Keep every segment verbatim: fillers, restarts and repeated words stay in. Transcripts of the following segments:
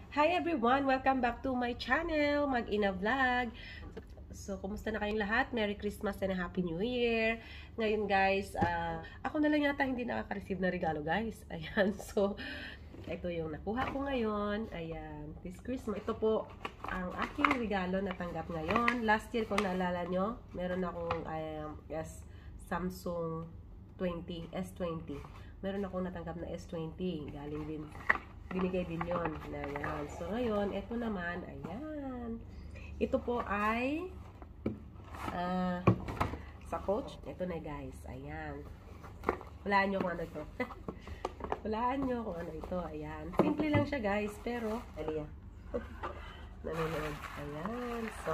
Hi everyone! Welcome back to my channel, Mag-ina Vlog. So, kumusta na kayong lahat? Merry Christmas and Happy New Year! Ngayon guys, uh, ako na lang yata hindi nakaka-receive na regalo guys. Ayan, so, ito yung nakuha ko ngayon. Ayan, this Christmas. Ito po ang aking regalo na tanggap ngayon. Last year, kung naalala nyo, meron akong um, yes, Samsung twenty, S twenty. Meron akong natanggap na S twenty. Galing din. Binigay din yun. Ayan. So, ngayon, ito naman, ayan. Ito po ay uh, sa Coach. Ito na guys. Ayan. Hulaan nyo kung ano ito. Hulaan nyo kung ano ito. Ayan. Simple lang siya guys. Pero, aliya. Nanonood. Ayan. So,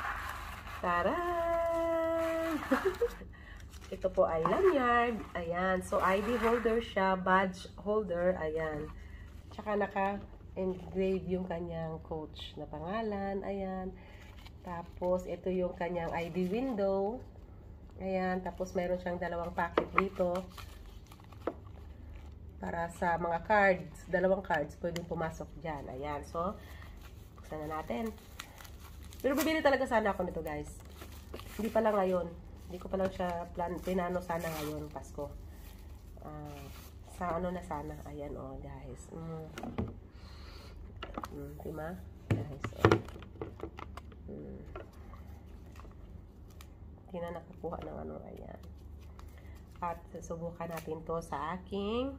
taran! Ito po ay Lanyard. Ayan. So, I D holder siya. Badge holder. Ayan. Tsaka naka-engrave yung kanyang coach na pangalan. Ayan. Tapos, ito yung kanyang I D window. Ayan. Tapos, mayroon siyang dalawang packet dito. Para sa mga cards. Dalawang cards. Pwedeng pumasok dyan. Ayan. So, buksan na natin. Pero bibili talaga sana ako nito, guys. Hindi pa lang ngayon. Hindi ko pa lang siya plan, pinano sana ngayon, Pasko. Ah... Uh, sa ano na sana. Ayan, oh, guys. Mm. Mm, diba? Guys, oh. Mm. Hindi na nakakuha ng ano, ayan. At susubukan natin to sa aking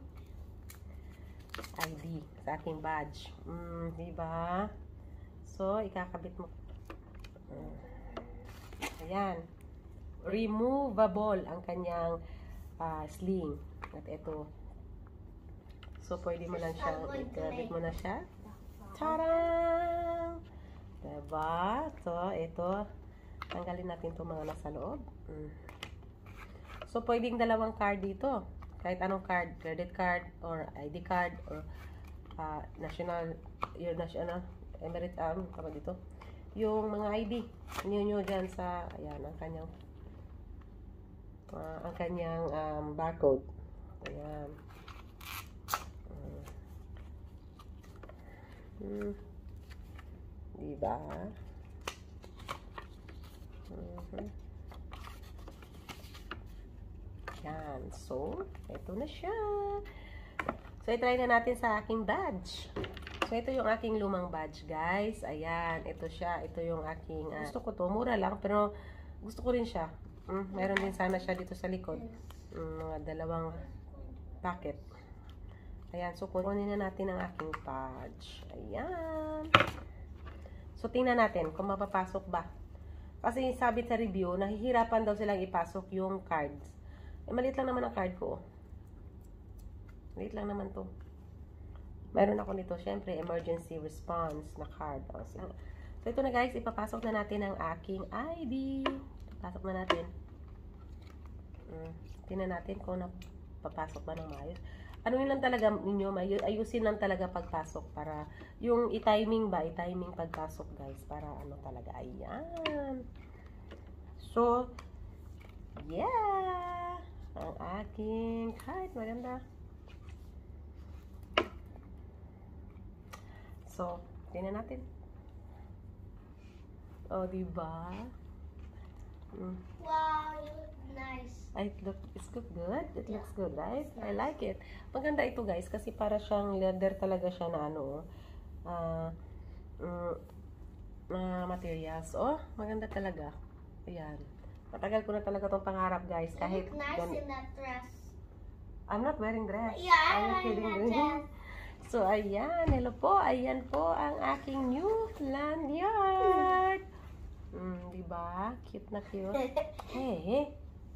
I D, sa aking badge. Mm, diba? So, ikakabit mo. Mm. Ayan. Removable ang kanyang uh, sling. At ito, so, pwede mo lang siya, ikabit mo na siya. Tarang! Diba? So, ito. Tanggalin natin itong mga nasa loob. Mm. So, pwedeng dalawang card dito. Kahit anong card. Credit card, or I D card, or uh, national, your national, emirate, um, tama dito. Yung mga I D. Nyo nyo dyan sa, ayan, ang kanyang, uh, ang kanyang um, barcode. Ayan. Hmm. Diba? Mm-hmm. Yan. So, ito na siya. So, i-try na natin sa aking badge. So, ito yung aking lumang badge, guys. Ayan. Ito siya. Ito yung aking, uh, gusto ko to. Mura lang, pero gusto ko rin siya. Mm, meron din sana siya dito sa likod. Mm, mga dalawang packet. Ayan, so kunin na natin ang aking badge. Ayan. So, tingnan natin kung mapapasok ba. Kasi sabi sa review, nahihirapan daw silang ipasok yung cards. Eh, maliit lang naman ang card ko. Maliit lang naman to. Meron ako nito, syempre, emergency response na card. So, ito na guys, ipapasok na natin ang aking I D. Ipapasok na natin. Hmm, tingnan natin kung napapasok ba ng maayos. Ano yun lang talaga ninyo, ayusin lang talaga pagpasok para yung i-timing ba, i-timing pagpasok guys, para ano talaga, ayan. So, yeah! Ang aking card, maganda. So, tingnan natin. Oh, diba? Mm. Wow, you look nice. It look, it's look good. It yeah. looks good, right? Nice. I like it. Maganda ito, guys, kasi para siyang leather talaga siya na ano, uh, uh, uh, materials. Oh, maganda talaga. Ayan. Matagal ko na talaga itong pangarap, guys. Kahit you look nice in that dress. I'm not wearing dress. Yeah, I'm I'm kidding. wearing that dress. So, ayan. Hello po. Ayan po ang aking new lanyard. Mm, diba? Cute na cute. Hey.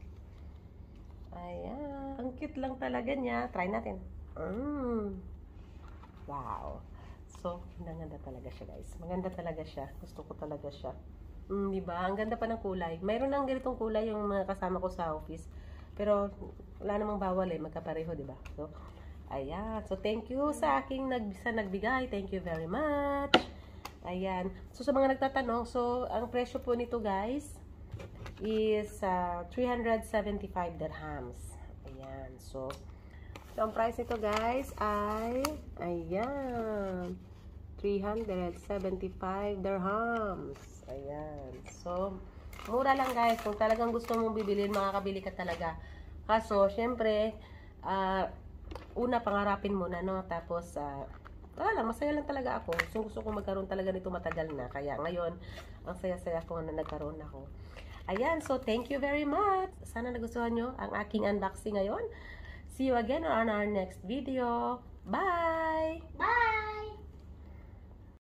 Ayan. Ang cute lang talaga niya. Try natin. Mm. Wow. So, maganda talaga siya, guys. Maganda talaga siya. Gusto ko talaga siya. Mm, diba? Ang ganda pa ng kulay. Mayroon ng ganitong kulay yung mga kasama ko sa office. Pero, wala namang bawal eh. Magkapareho, diba? So, ayan. So, thank you sa aking nag sa nagbigay. Thank you very much. Ayan. So, sa mga nagtatanong, so, ang presyo po nito, guys, is uh, three hundred seventy-five dirhams. Ayan. So, so, ang price nito, guys, ay, ayan, three hundred seventy-five dirhams. Ayan. So, mura lang guys. Kung talagang gusto mong bibilin, makakabili ka talaga. Kaso, syempre, uh, una pangarapin mo na, no? Tapos, uh, wala lang, masaya lang talaga ako. Gusto, gusto kong magkaroon talaga nito matagal na. Kaya ngayon, ang saya-saya ko na nagkaroon ako. Ayan, so thank you very much. Sana nagustuhan nyo ang aking unboxing ngayon. See you again on our next video. Bye! Bye!